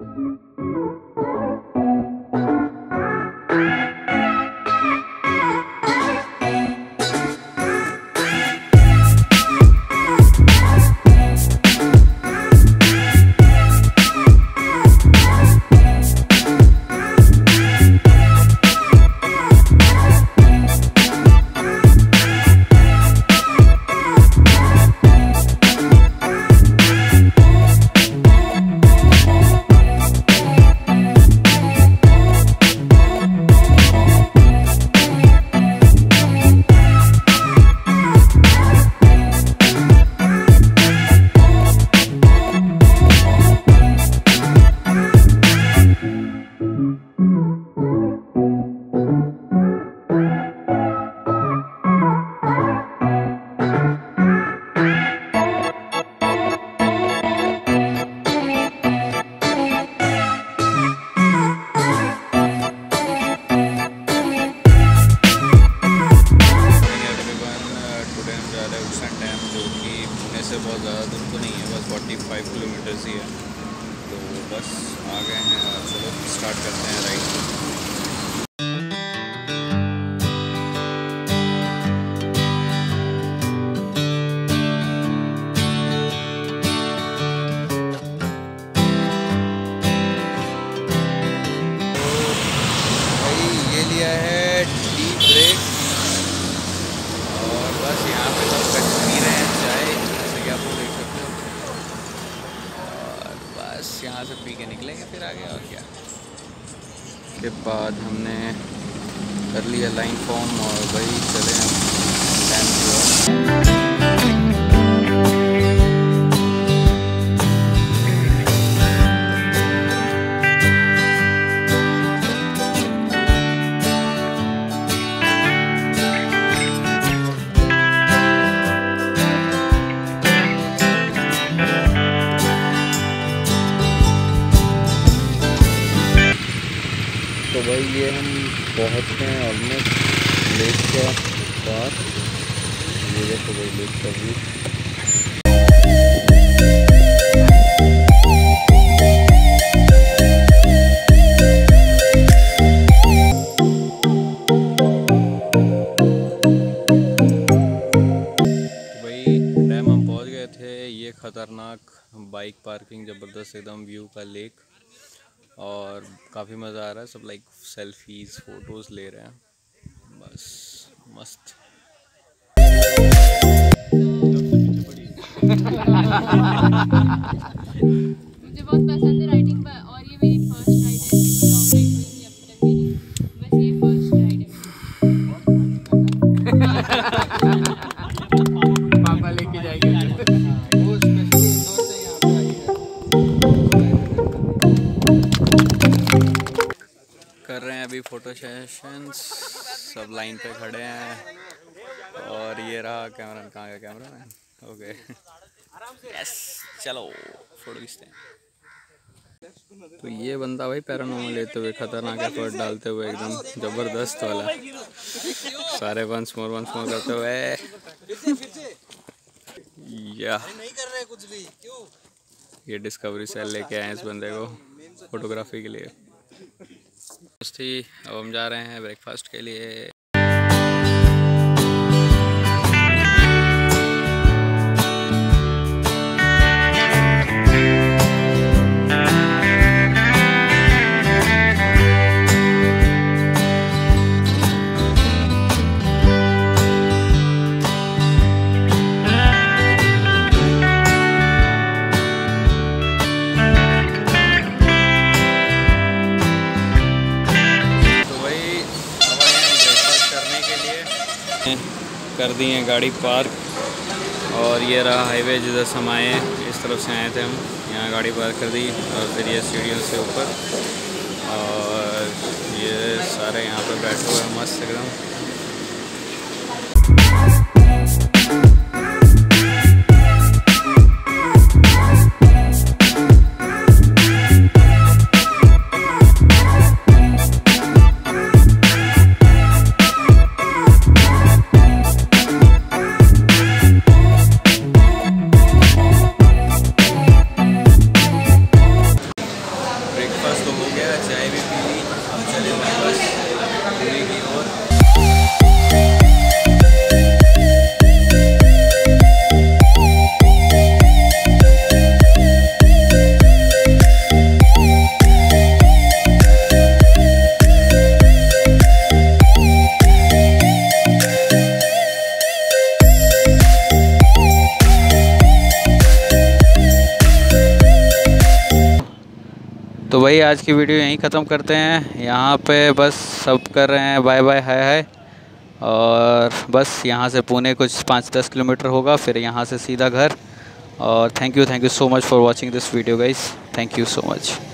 उक्सन dam, जो कि पुणे से बहुत ज़्यादा दूर तो नहीं है, बस 45 किलोमीटर्स ही है। तो बस आ गए हैं, चलो स्टार्ट करते हैं राइड। यहाँ पे सब पी रहे हैं चाय, जैसे कि आप लोग देख सकते हो, और बस यहाँ से पी के निकलेंगे फिर आगे। और क्या, के बाद हमने कर लिया लाइन फॉर्म और भाई चले हम डैम की ओर। तो भाई ये हम पहुँच गए हैं ऑलमोस्ट लेक के पास। ये देखो भाई लेक का व्यू। भाई डैम हम पहुँच गए थे। ये खतरनाक बाइक पार्किंग, ज़बरदस्त एकदम व्यू का लेक, और काफ़ी मज़ा आ रहा है। सब लाइक सेल्फीज फ़ोटोज़ ले रहे हैं, बस मस्त। मुझे बहुत पसंद है राइडिंग, और ये मेरी फर्स्ट राइड है। लॉन्ग राइड हुई थी अभी तक मेरी, बस ये फर्स्ट राइड है। पापा लेके जाएंगे। कर रहे हैं अभी फ़ोटो सेशंस, सब लाइन पे खड़े हैं। और ये रहा कैमरा, कहाँ का कैमरा मैन, ओके यस, चलो फ़ोटो खींचते हैं। तो ये बंदा भाई पैरानॉर्मल लेते हुए, खतरनाक एफर्ट डालते हुए, एकदम ज़बरदस्त वाला, सारे वंस मोर करते हुए। या नहीं कर रहे कुछ भी, क्यों? ये डिस्कवरी सेल लेके आए इस बंदे को फोटोग्राफी के लिए। अब हम जा रहे हैं ब्रेकफास्ट के लिए। कर दी है गाड़ी पार्क, और ये रहा हाईवे जिधर से हम आए, इस तरफ से आए थे हम। यहाँ गाड़ी पार्क कर दी और फिर ये सीढ़ियों से ऊपर, और ये सारे यहाँ पे बैठे हुए हैं मस्त एकदम। तो भाई आज की वीडियो यहीं ख़त्म करते हैं। यहाँ पे बस सब कर रहे हैं बाय बाय हाय हाय। और बस यहाँ से पुणे कुछ 5-10 किलोमीटर होगा, फिर यहाँ से सीधा घर। और thank you so much for watching this video guys, thank you so much.